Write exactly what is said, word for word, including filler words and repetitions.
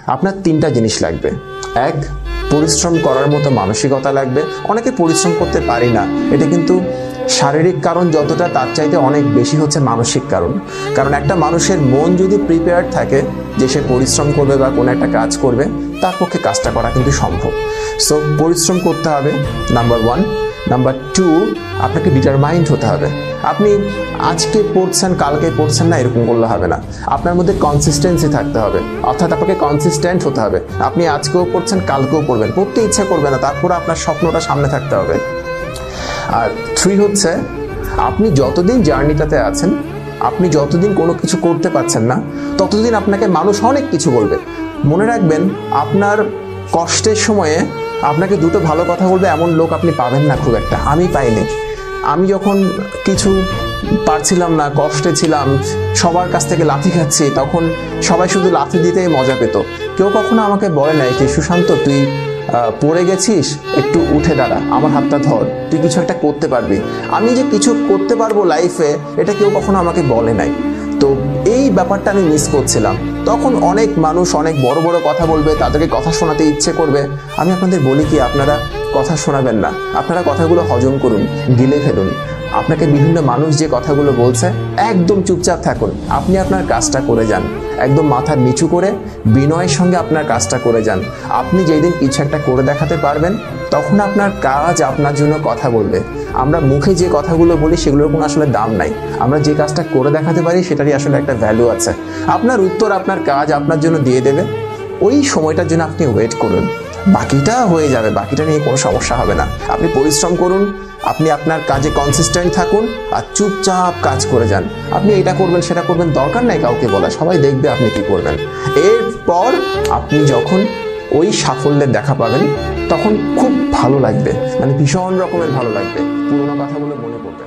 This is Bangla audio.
আপনার তিনটা জিনিস লাগবে। এক, পরিশ্রম করার মতো মানসিকতা লাগবে। অনেকে পরিশ্রম করতে পারি না, এটা কিন্তু শারীরিক কারণ যতটা তার চাইতে অনেক বেশি হচ্ছে মানসিক কারণ। কারণ একটা মানুষের মন যদি প্রিপেয়ার্ড থাকে যে সে পরিশ্রম করবে বা কোনো একটা কাজ করবে, তার পক্ষে কাজটা করা কিন্তু সম্ভব। সো পরিশ্রম করতে হবে, নাম্বার ওয়ান। নাম্বার টু, আপনাকে ডিটারমাইন্ড হতে হবে। আপনি আজকে পড়ছেন কালকে পড়ছেন না, এরকম করলে হবে না। আপনার মধ্যে কনসিস্টেন্সি থাকতে হবে, অর্থাৎ আপনাকে কনসিস্টেন্ট হতে হবে। আপনি আজকেও পড়ছেন কালকেও পড়বেন, পড়তে ইচ্ছা করবে না, তারপরে আপনার স্বপ্নটা সামনে থাকতে হবে। আর থ্রি হচ্ছে, আপনি যতদিন জার্নিটাতে আছেন, আপনি যতদিন কোনো কিছু করতে পারছেন না, ততদিন আপনাকে মানুষ অনেক কিছু বলবে। মনে রাখবেন, আপনার কষ্টের সময়ে আপনাকে দুটো ভালো কথা বলবে এমন লোক আপনি পাবেন না খুব একটা। আমি পাইনি। আমি যখন কিছু পারছিলাম না, কষ্টে ছিলাম, সবার কাছ থেকে লাথি খাচ্ছি, তখন সবাই শুধু লাথি দিতেই মজা পেত। কেউ কখনো আমাকে বলে নাই কি সুশান্ত তুই পড়ে গেছিস, একটু উঠে দাঁড়া, আমার হাতটা ধর, তুই কিছু একটা করতে পারবি। আমি যে কিছু করতে পারবো লাইফে, এটা কেউ কখনো আমাকে বলে নাই। তো এই ব্যাপারটা আমি মিস করছিলাম। তখন অনেক মানুষ অনেক বড় বড় কথা বলবে, তাদেরকে কথা শোনাতে ইচ্ছে করবে। আমি আপনাদের বলি কি, আপনারা কথা শোনাবেন না, আপনারা কথাগুলো হজম করুন, গিলে ফেলুন। আপনাকে বিভিন্ন মানুষ যে কথাগুলো বলছে, একদম চুপচাপ থাকুন, আপনি আপনার কাজটা করে যান, একদম মাথা নিচু করে বিনয়ের সঙ্গে আপনার কাজটা করে যান। আপনি যেদিন কিছু একটা করে দেখাতে পারবেন, তখন আপনার কাজ আপনার জন্য কথা বলবে। আমরা মুখে যে কথাগুলো বলি সেগুলোর কোনো আসলে দাম নাই। আমরা যে কাজটা করে দেখাতে পারি সেটারই আসলে একটা ভ্যালু আছে। আপনার উত্তর আপনার কাজ আপনার জন্য দিয়ে দেবে। ওই সময়টার জন্য আপনি ওয়েট করুন, বাকিটা হয়ে যাবে, বাকিটা নিয়ে কোনো সমস্যা হবে না। আপনি পরিশ্রম করুন, আপনি আপনার কাজে কনসিস্টেন্ট থাকুন, আর চুপচাপ কাজ করে যান। আপনি এটা করবেন সেটা করবেন, দরকার নাই কাউকে বলা, সবাই দেখবে আপনি কি করবেন। এরপর আপনি যখন ওই সাফল্যের দেখা পাবেন, তখন খুব ভালো লাগবে, মানে ভীষণ রকমের ভালো লাগবে। পুরোনো কথাগুলো মনে পড়বে।